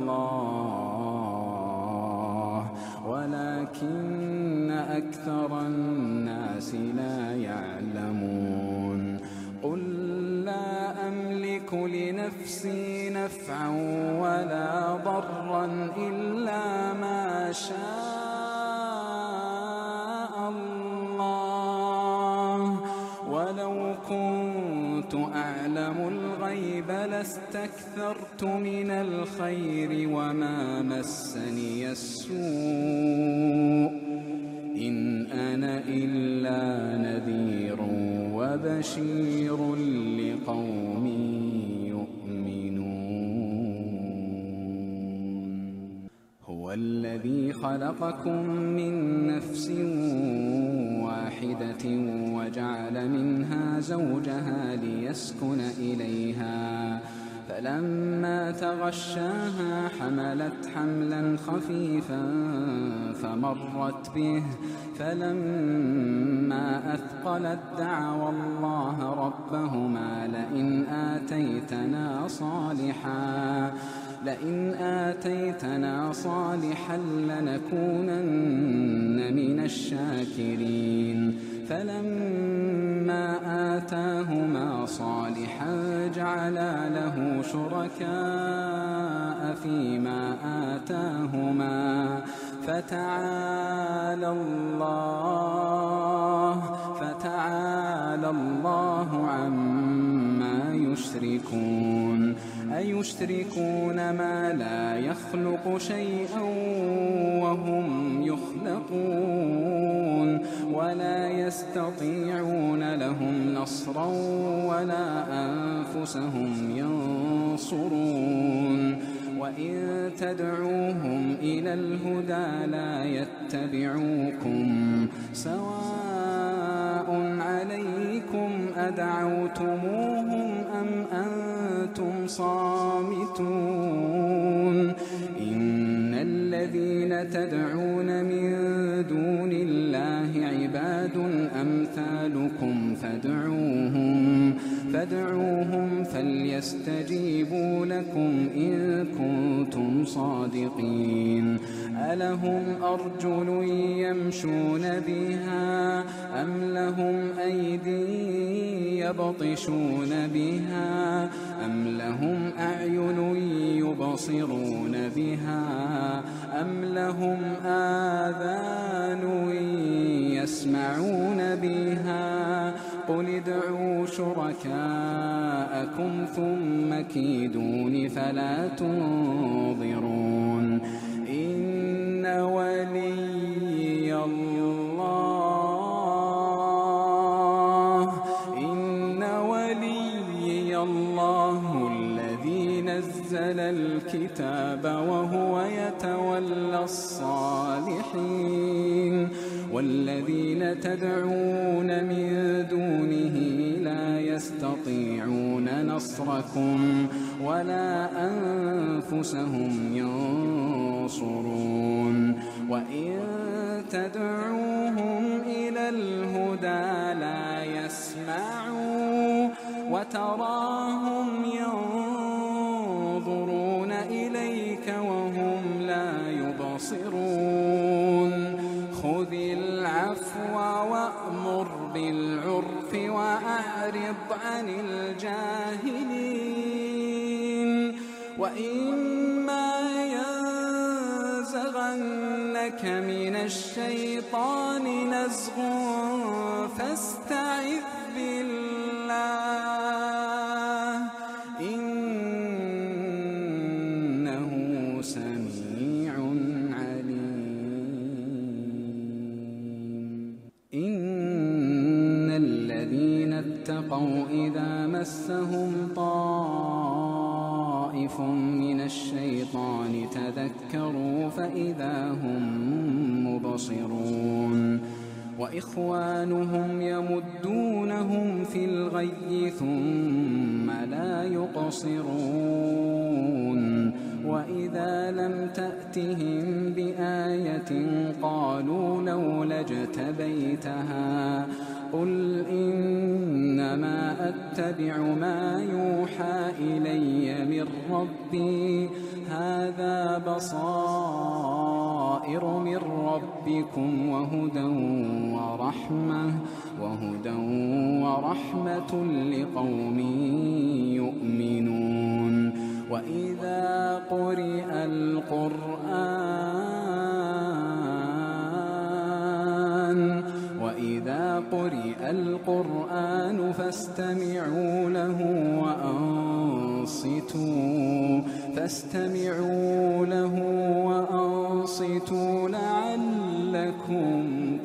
الله ولكن أكثر الناس لا يعلمون قل لا أملك لنفسي نفعا ولا ضرا إلا ما شاء الله ولو كنت أعلم الغيب لاستكثرت من الخير وما مسني السوء إن أنا إلا نذير وبشير لقوم يؤمنون هو الذي خلقكم من نفس واحدة وجعل منها زوجها ليسكن إليها فلما تغشاها حملت حملا خفيفا فمرت به فلما أثقلت دعوا الله ربهما لئن آتيتنا صالحا لنكونن من الشاكرين فلما آتاهما صالحا جعلا له شركاء فيما آتاهما فتعالى الله عما يشركون أيشركون ما لا يخلق شيئا وهم يخلقون ولا يستطيعون لهم نصرا ولا أنفسهم ينصرون وإن تدعوهم إلى الهدى لا يتبعوكم سواء عليكم أدعوتموهم أم صامتون إن الذين تدعون من دون الله عباد أمثالكم فادعوهم فليستجيبوا لكم إن كنتم صادقين ألهم أرجل يمشون بها أم لهم أيدي يبطشون بها أم لهم أعين يبصرون بها أم لهم آذان يسمعون بها قل ادعوا شركاءكم ثم كيدون فلا تنظرون إن ولي الله الذي نزل الكتاب وهو يتولى الصالحين والذين تدعون من دونه لا يستطيعون نصركم ولا أنفسهم ينصرون وإن تدعوهم إلى الهدى لا يسمعوا وتراهم ينظرون إليك وهم لا يبصرون خذ العفو وأمر بالعرف وأعرض عن الجاهلين وإما ينزغنك من الشيطان نزغ فاستعذ بالله إنه سميع عليم إن الذين اتقوا إذا مسهم طائف من الشيطان تذكروا فإذا هم مبصرون وإخوانهم يمدونهم في الغي ثم لا يقصرون وإذا لم تأتهم بآية قالوا لولا اجتبيتها قل إنما أتبع ما يوحى إلي من ربي هذا بصائر من ربكم وهدى ورحمة لقوم يؤمنون وإذا قرئ القرآن فاستمعوا له وأنصتوا لعلكم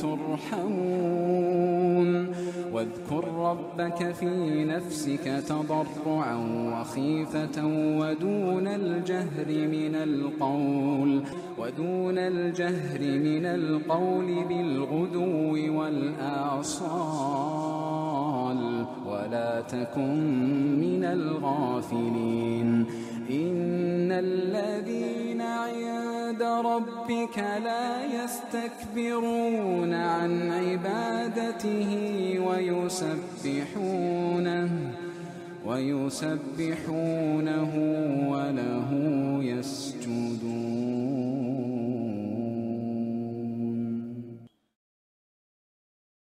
ترحمون واذكر ربك في نفسك تضرعا وخيفة ودون الجهر من القول بالغدو والآصال ولا تكن من الغافلين إن الذين عند ربك لا يستكبرون عن عبادته ويسبحونه